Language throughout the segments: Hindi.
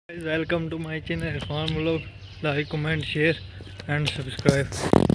Welcome to my channel Irfan vlog. Like comment share and subscribe.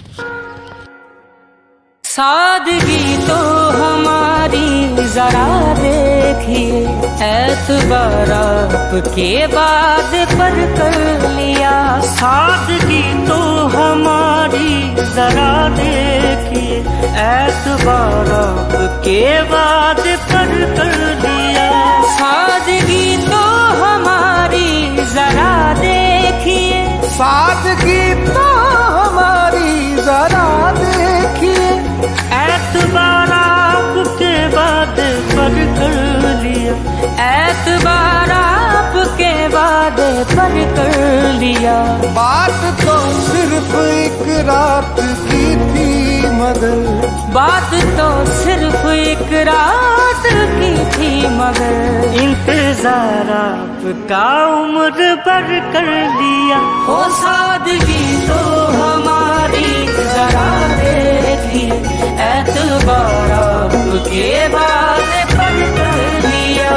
सादगी तो हमारी जरा देखिए, एतबार आपके बाद पर कर लिया। सादगी तो हमारी जरा देखिए, एतबार आपके बाद पर कर लिया। सादगी तो हमारी जरा देखिए, सादगी तो हमारी जरा देखिए, एतबार आपके बाद पर कर लिया। एतबार आपके बाद पर कर लिया। बात तो सिर्फ एक रात की थी मगर, बात तो सिर्फ एक रात की थी मगर, इंतजार आपका उम्र भर कर लिया। ओ सादगी तो हमारी जरा देखिए, एतबार आपके बाद पर कर लिया।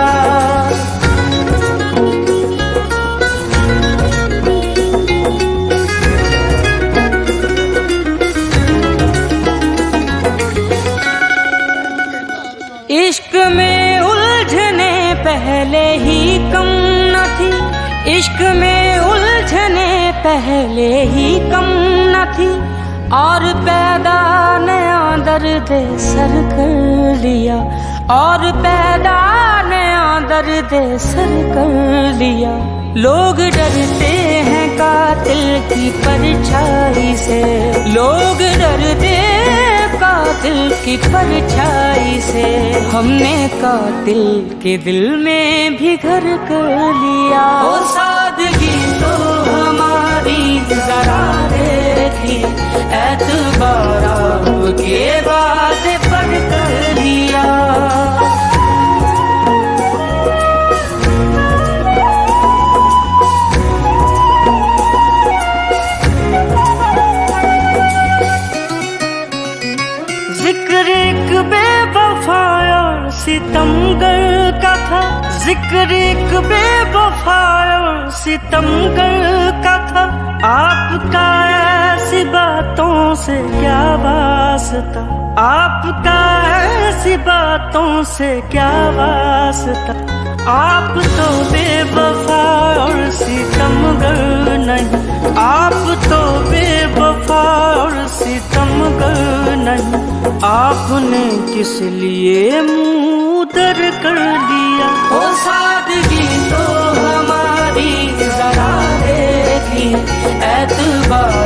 इश्क में उलझने पहले ही कम न थी, इश्क में उलझने पहले ही कम न थी, और पैदा नया दर्द सर कर लिया। और पैदा नया दर्द सर कर लिया। लोग डरते हैं कातिल की परछाई से, लोग डरते कातिल की परछाई से। हमने कातिल के दिल में भी घर कर लिया। ओ सादगी तो हमारी जरा देखी, एतबार आपके बाद पर कर लिया। जिक्र एक बेवफा और सितमगर का था, जिक्र एक बेवफा और सितमगर का था। आपका ऐसी बातों से क्या वास्ता, आपका ऐसी बातों से क्या वास्ता। आप तो बेवफा और सितमगर नहीं, आप तो बेवफा और सितमगर नहीं। आपने किस लिए मुँह दर कर दिया। ओ सादगी तो हमारी जरा देखी, एतबार